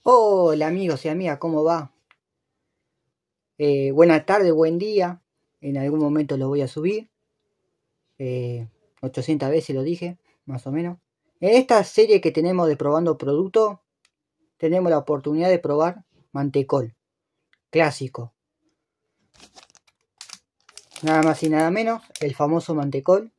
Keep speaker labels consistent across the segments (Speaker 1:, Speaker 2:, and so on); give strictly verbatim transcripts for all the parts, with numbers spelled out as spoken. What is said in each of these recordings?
Speaker 1: Hola amigos y amigas, ¿cómo va? Eh, buena tarde, buen día. En algún momento lo voy a subir. Eh, ochocientas veces lo dije, más o menos. En esta serie que tenemos de probando productos, tenemos la oportunidad de probar mantecol, clásico. Nada más y nada menos, el famoso mantecol.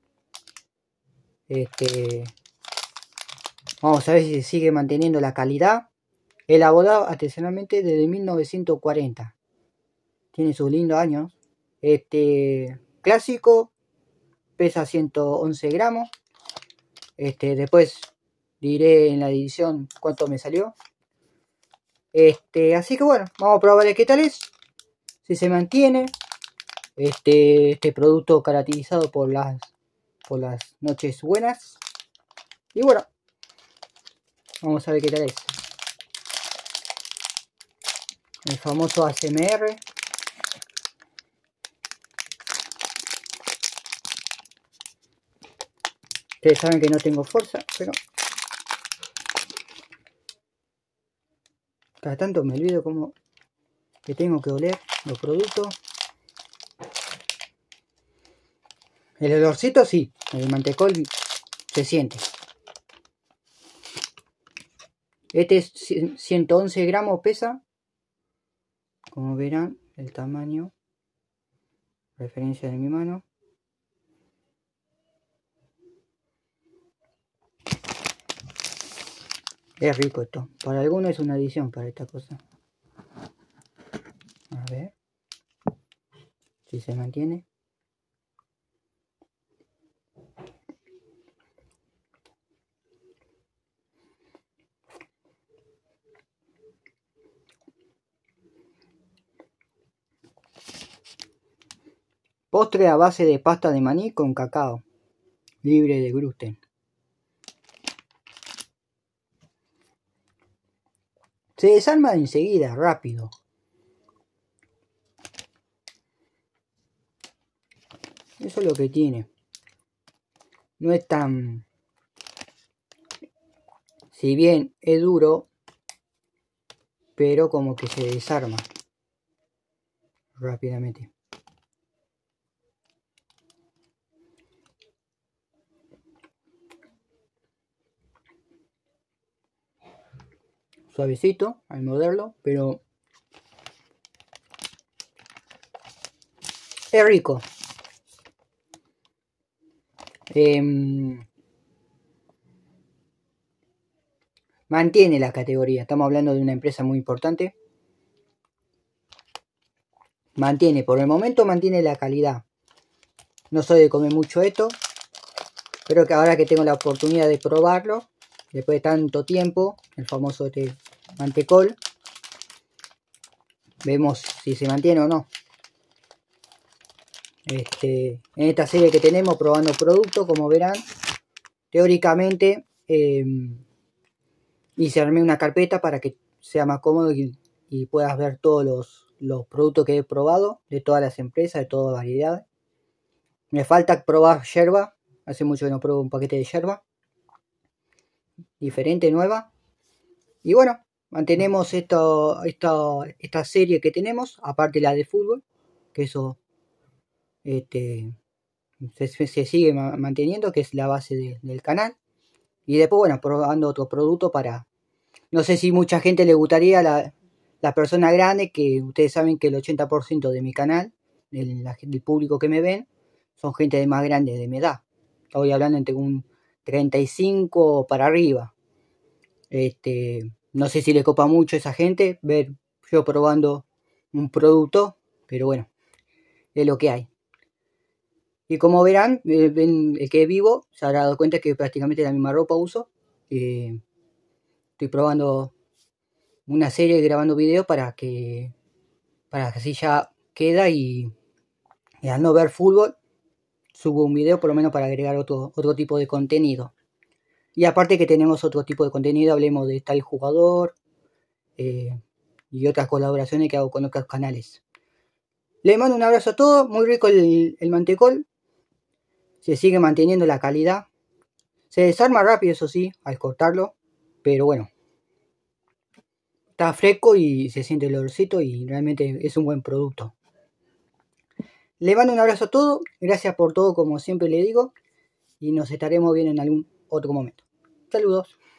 Speaker 1: Este, vamos a ver si se sigue manteniendo la calidad. Elaborado artesanalmente desde mil novecientos cuarenta. Tiene sus lindos años. Este, clásico. Pesa ciento once gramos. Este, después diré en la edición cuánto me salió. Este, así que bueno, vamos a probar qué tal es. Si se mantiene. Este, este producto caracterizado por las, por las noches buenas. Y bueno, vamos a ver qué tal es. El famoso A S M R. Ustedes saben que no tengo fuerza, pero cada tanto me olvido como que tengo que oler los productos. El olorcito sí, el mantecol se siente. Este es ciento once gramos pesa. Como verán, el tamaño. Referencia de mi mano. Es rico esto. Para algunos es una adición para esta cosa. A ver. Si se mantiene. Postre a base de pasta de maní con cacao. Libre de gluten. Se desarma enseguida, rápido. Eso es lo que tiene. No es tan... Si bien es duro, pero como que se desarma rápidamente. Suavecito al morderlo, pero es rico. Eh, mantiene la categoría. Estamos hablando de una empresa muy importante. Mantiene, por el momento mantiene la calidad. No soy de comer mucho esto, pero que ahora que tengo la oportunidad de probarlo, después de tanto tiempo, el famoso este mantecol, vemos si se mantiene o no. Este, en esta serie que tenemos probando productos, como verán, teóricamente eh, hice armé una carpeta para que sea más cómodo y, y puedas ver todos los, los productos que he probado de todas las empresas, de todas variedades. Me falta probar yerba. Hace mucho que no pruebo un paquete de yerba diferente, nueva. Y bueno, mantenemos esto, esto, esta serie que tenemos, aparte la de fútbol, que eso este, se, se sigue manteniendo, que es la base de, del canal. Y después, bueno, probando otro producto para... No sé si mucha gente le gustaría la, la persona grande, que ustedes saben que el ochenta por ciento de mi canal, del, del público que me ven, son gente de más grande de mi edad. Estoy hablando entre un treinta y cinco para arriba. Este, no sé si le copa mucho a esa gente ver yo probando un producto, pero bueno, es lo que hay. Y como verán, ven, el que vivo se habrá dado cuenta que prácticamente la misma ropa uso. Eh, estoy probando una serie grabando videos para que para que así ya queda, y, y al no ver fútbol subo un video por lo menos para agregar otro, otro tipo de contenido. Y aparte que tenemos otro tipo de contenido, hablemos de tal jugador eh, y otras colaboraciones que hago con otros canales. Les mando un abrazo a todos, muy rico el, el mantecol, se sigue manteniendo la calidad, se desarma rápido eso sí, al cortarlo, pero bueno, está fresco y se siente el olorcito y realmente es un buen producto. Le mando un abrazo a todos, gracias por todo como siempre le digo y nos estaremos viendo en algún otro momento. Saludos.